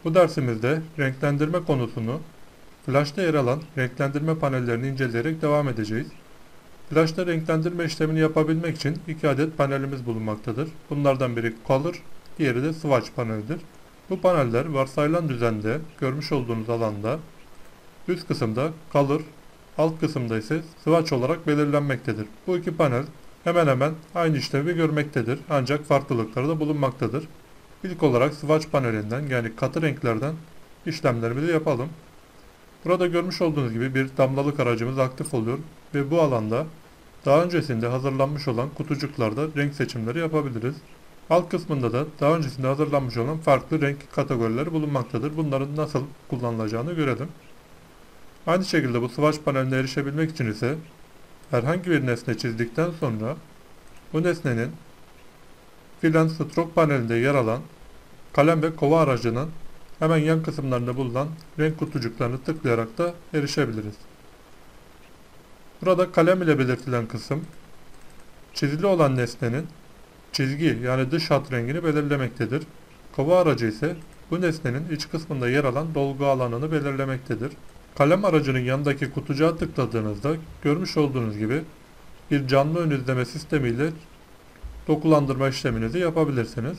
Bu dersimizde renklendirme konusunu Flash'ta yer alan renklendirme panellerini inceleyerek devam edeceğiz. Flash'ta renklendirme işlemini yapabilmek için iki adet panelimiz bulunmaktadır. Bunlardan biri Color, diğeri de Swatch panelidir. Bu paneller varsayılan düzende görmüş olduğunuz alanda üst kısımda Color, alt kısımda ise Swatch olarak belirlenmektedir. Bu iki panel hemen hemen aynı işlevi görmektedir ancak farklılıkları da bulunmaktadır. İlk olarak Swatch panelinden yani katı renklerden işlemlerimizi yapalım. Burada görmüş olduğunuz gibi bir damlalık aracımız aktif oluyor ve bu alanda daha öncesinde hazırlanmış olan kutucuklarda renk seçimleri yapabiliriz. Alt kısmında da daha öncesinde hazırlanmış olan farklı renk kategorileri bulunmaktadır. Bunların nasıl kullanılacağını görelim. Aynı şekilde bu swatch paneline erişebilmek için ise herhangi bir nesne çizdikten sonra bu nesnenin Fill and Stroke panelinde yer alan kalem ve kova aracının hemen yan kısımlarında bulunan renk kutucuklarını tıklayarak da erişebiliriz. Burada kalem ile belirtilen kısım çizili olan nesnenin çizgi yani dış hat rengini belirlemektedir. Kova aracı ise bu nesnenin iç kısmında yer alan dolgu alanını belirlemektedir. Kalem aracının yanındaki kutucuğa tıkladığınızda görmüş olduğunuz gibi bir canlı ön izleme sistemiyle dokulandırma işleminizi yapabilirsiniz.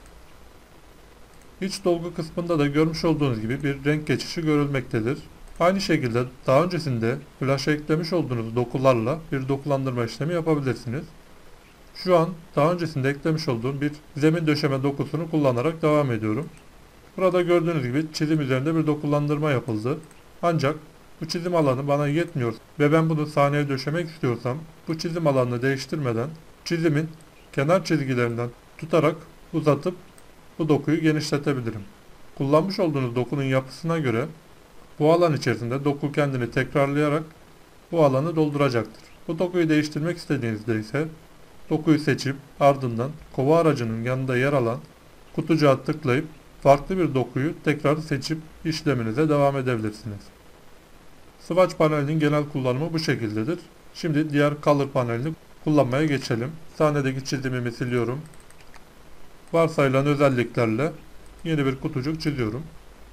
İç dolgu kısmında da görmüş olduğunuz gibi bir renk geçişi görülmektedir. Aynı şekilde daha öncesinde flash'a eklemiş olduğunuz dokularla bir dokulandırma işlemi yapabilirsiniz. Şu an daha öncesinde eklemiş olduğum bir zemin döşeme dokusunu kullanarak devam ediyorum. Burada gördüğünüz gibi çizim üzerinde bir dokulandırma yapıldı. Ancak bu çizim alanı bana yetmiyor ve ben bunu sahneye döşemek istiyorsam bu çizim alanını değiştirmeden çizimin kenar çizgilerinden tutarak uzatıp bu dokuyu genişletebilirim. Kullanmış olduğunuz dokunun yapısına göre bu alan içerisinde doku kendini tekrarlayarak bu alanı dolduracaktır. Bu dokuyu değiştirmek istediğinizde ise dokuyu seçip ardından kova aracının yanında yer alan kutucuğa tıklayıp farklı bir dokuyu tekrar seçip işleminize devam edebilirsiniz. Swatch panelinin genel kullanımı bu şekildedir. Şimdi diğer Color panelini kullanmaya geçelim. Sahnedeki çizimimi siliyorum. Varsayılan özelliklerle yeni bir kutucuk çiziyorum.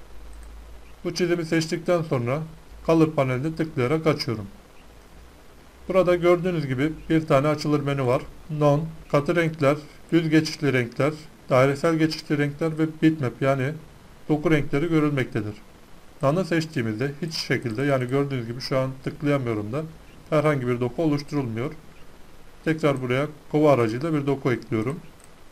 Bu çizimi seçtikten sonra Color panelini tıklayarak açıyorum. Burada gördüğünüz gibi bir tane açılır menü var. Non, katı renkler, düz geçişli renkler, dairesel geçişli renkler ve bitmap yani doku renkleri görülmektedir. None'ı seçtiğimizde hiç şekilde yani gördüğünüz gibi şu an tıklayamıyorum da herhangi bir doku oluşturulmuyor. Tekrar buraya kova aracıyla bir doku ekliyorum.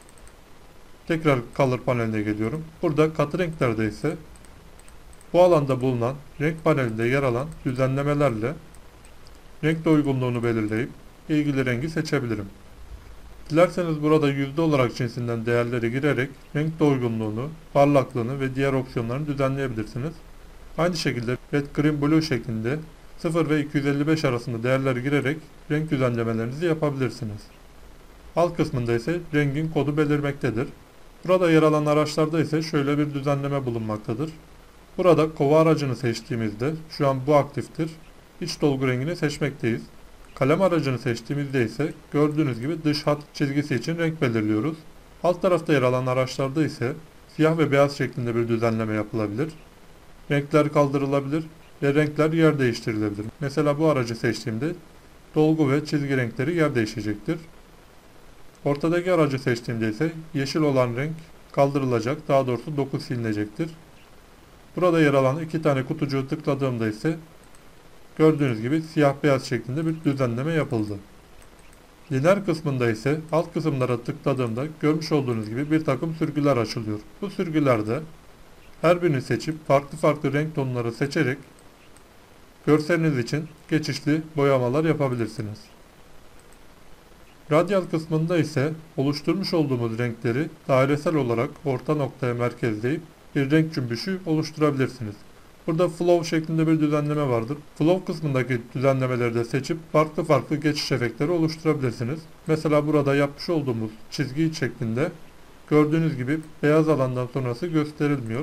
Tekrar Color paneline geliyorum. Burada katı renklerde ise bu alanda bulunan renk panelinde yer alan düzenlemelerle renkle uygunluğunu belirleyip ilgili rengi seçebilirim. Dilerseniz burada yüzde olarak cinsinden değerleri girerek renkle uygunluğunu, parlaklığını ve diğer opsiyonlarını düzenleyebilirsiniz. Aynı şekilde Red, Green, Blue şeklinde 0 ve 255 arasında değerleri girerek renk düzenlemelerinizi yapabilirsiniz. Alt kısmında ise rengin kodu belirmektedir. Burada yer alan araçlarda ise şöyle bir düzenleme bulunmaktadır. Burada kova aracını seçtiğimizde şu an bu aktiftir. İç dolgu rengini seçmekteyiz. Kalem aracını seçtiğimizde ise gördüğünüz gibi dış hat çizgisi için renk belirliyoruz. Alt tarafta yer alan araçlarda ise siyah ve beyaz şeklinde bir düzenleme yapılabilir. Renkler kaldırılabilir ve renkler yer değiştirilebilir. Mesela bu aracı seçtiğimde dolgu ve çizgi renkleri yer değişecektir. Ortadaki aracı seçtiğimde ise yeşil olan renk kaldırılacak, daha doğrusu doku silinecektir. Burada yer alan iki tane kutucuğu tıkladığımda ise gördüğünüz gibi siyah beyaz şeklinde bir düzenleme yapıldı. Lineer kısmında ise alt kısımlara tıkladığımda görmüş olduğunuz gibi bir takım sürgüler açılıyor. Bu sürgülerde her birini seçip farklı renk tonları seçerek görseliniz için geçişli boyamalar yapabilirsiniz. Radyal kısmında ise oluşturmuş olduğumuz renkleri dairesel olarak orta noktaya merkezleyip bir renk cümbüşü oluşturabilirsiniz. Burada flow şeklinde bir düzenleme vardır. Flow kısmındaki düzenlemeleri de seçip farklı geçiş efektleri oluşturabilirsiniz. Mesela burada yapmış olduğumuz çizgi şeklinde gördüğünüz gibi beyaz alandan sonrası gösterilmiyor.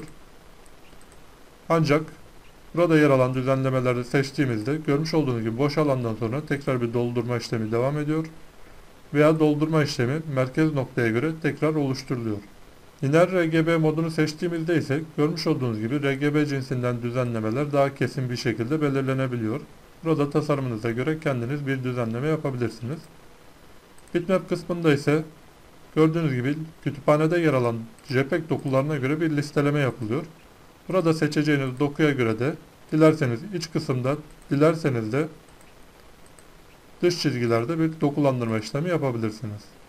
Ancak burada yer alan düzenlemeleri seçtiğimizde görmüş olduğunuz gibi boş alandan sonra tekrar bir doldurma işlemi devam ediyor. Veya doldurma işlemi merkez noktaya göre tekrar oluşturuluyor. Lineer RGB modunu seçtiğimizde ise görmüş olduğunuz gibi RGB cinsinden düzenlemeler daha kesin bir şekilde belirlenebiliyor. Burada tasarımınıza göre kendiniz bir düzenleme yapabilirsiniz. Bitmap kısmında ise gördüğünüz gibi kütüphanede yer alan JPEG dokularına göre bir listeleme yapılıyor. Burada seçeceğiniz dokuya göre de dilerseniz iç kısımda, dilerseniz de dış çizgilerde bir dokulandırma işlemi yapabilirsiniz.